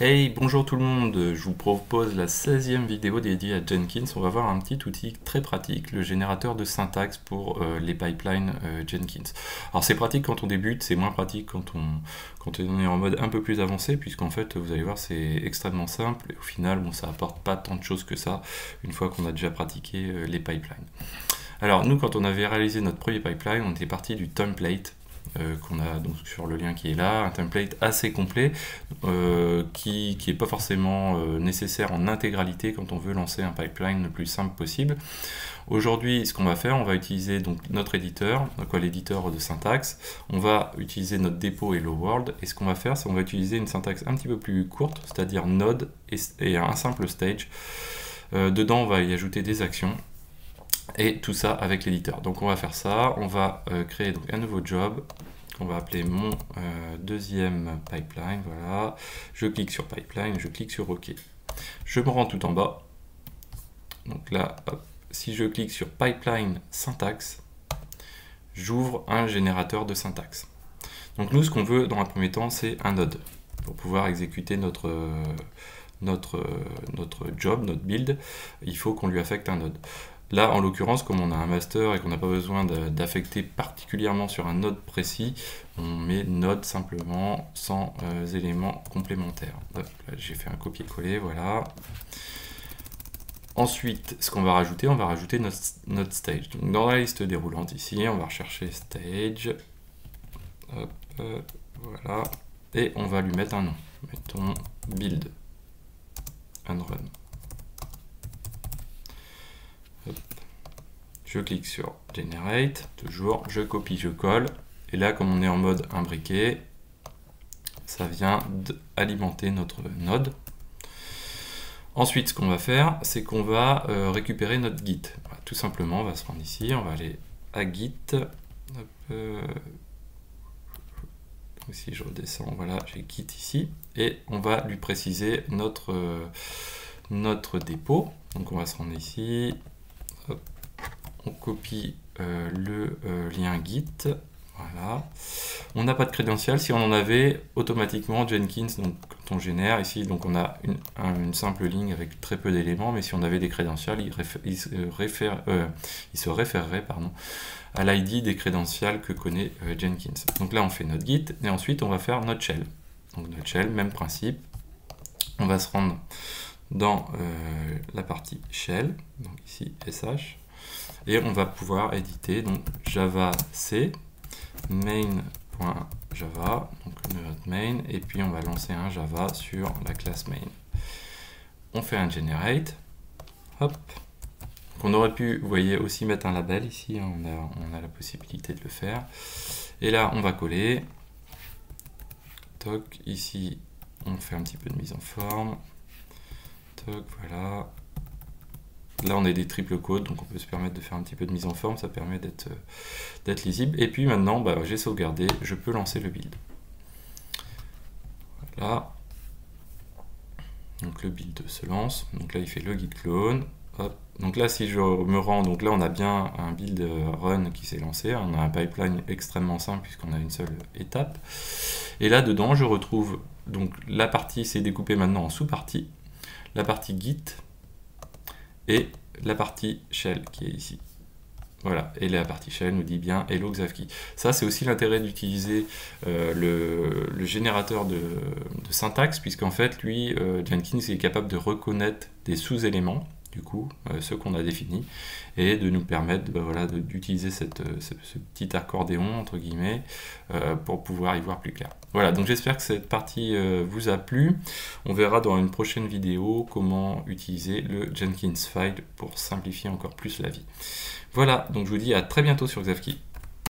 Hey, bonjour tout le monde, je vous propose la 16e vidéo dédiée à Jenkins. On va voir un petit outil très pratique, le générateur de syntaxe pour les pipelines Jenkins. Alors c'est pratique quand on débute, c'est moins pratique quand on est en mode un peu plus avancé, puisqu'en fait vous allez voir c'est extrêmement simple et au final bon, ça apporte pas tant de choses que ça une fois qu'on a déjà pratiqué les pipelines. Alors nous quand on avait réalisé notre premier pipeline, on était parti du template qu'on a donc sur le lien qui est là, un template assez complet qui n'est pas forcément nécessaire en intégralité quand on veut lancer un pipeline le plus simple possible. Aujourd'hui, ce qu'on va faire, on va utiliser donc notre éditeur, donc l'éditeur de syntaxe, on va utiliser notre dépôt Hello World, et ce qu'on va faire, c'est qu'on va utiliser une syntaxe un petit peu plus courte, c'est-à-dire node et un simple stage. Dedans, on va y ajouter des actions. Et tout ça avec l'éditeur. Donc on va faire ça, on va créer donc un nouveau job qu'on va appeler mon deuxième pipeline, voilà. Je clique sur pipeline, je clique sur OK. Je me rends tout en bas. Donc là, hop, si je clique sur pipeline syntaxe, j'ouvre un générateur de syntaxe. Donc nous, ce qu'on veut dans un premier temps, c'est un node pour pouvoir exécuter notre job, notre build. Il faut qu'on lui affecte un node. Là, en l'occurrence, comme on a un master et qu'on n'a pas besoin d'affecter particulièrement sur un node précis, on met node simplement sans éléments complémentaires. J'ai fait un copier-coller, voilà. Ensuite, ce qu'on va rajouter, on va rajouter notre stage. Donc, dans la liste déroulante ici, on va rechercher stage. Hop, voilà. Et on va lui mettre un nom. Mettons build and run. Hop. Je clique sur Generate, toujours, je copie, je colle, et là, comme on est en mode imbriqué, ça vient alimenter notre node. Ensuite, ce qu'on va faire, c'est qu'on va récupérer notre Git. Voilà, tout simplement, on va se rendre ici, on va aller à Git. Hop, si je redescends, voilà, j'ai Git ici, et on va lui préciser notre dépôt. Donc on va se rendre ici. Hop. On copie le lien Git, voilà. On n'a pas de crédential, si on en avait, automatiquement Jenkins, donc quand on génère ici, donc on a une simple ligne avec très peu d'éléments, mais si on avait des crédentials, il se référerait à l'ID des crédentials que connaît Jenkins. Donc là on fait notre Git, et ensuite on va faire notre shell. Donc notre shell, même principe, on va se rendre dans la partie shell, donc ici sh, et on va pouvoir éditer donc java c main.java, donc notre main, et puis on va lancer un java sur la classe main. On fait un generate, hop. Donc on aurait pu, vous voyez, aussi mettre un label ici, hein, on a la possibilité de le faire. Et là on va coller, toc, ici on fait un petit peu de mise en forme, toc, voilà. Là, on a des triple codes, donc on peut se permettre de faire un petit peu de mise en forme, ça permet d'être lisible. Et puis maintenant, j'ai sauvegardé, je peux lancer le build. Voilà. Donc le build se lance. Donc là, il fait le git clone. Hop. Donc là, si je me rends, donc là, on a bien un build run qui s'est lancé. On a un pipeline extrêmement simple puisqu'on a une seule étape. Et là, dedans, je retrouve donc la partie, c'est découpé maintenant en sous-parties. La partie git et la partie shell qui est ici. Voilà, et la partie shell nous dit bien hello Xavki. Ça, c'est aussi l'intérêt d'utiliser le générateur de syntaxe, puisqu'en fait, lui, Jenkins est capable de reconnaître des sous-éléments, du coup, ceux qu'on a définis, et de nous permettre voilà, d'utiliser ce petit accordéon, entre guillemets, pour pouvoir y voir plus clair. Voilà, donc j'espère que cette partie vous a plu. On verra dans une prochaine vidéo comment utiliser le Jenkins file pour simplifier encore plus la vie. Voilà, donc je vous dis à très bientôt sur Xavki.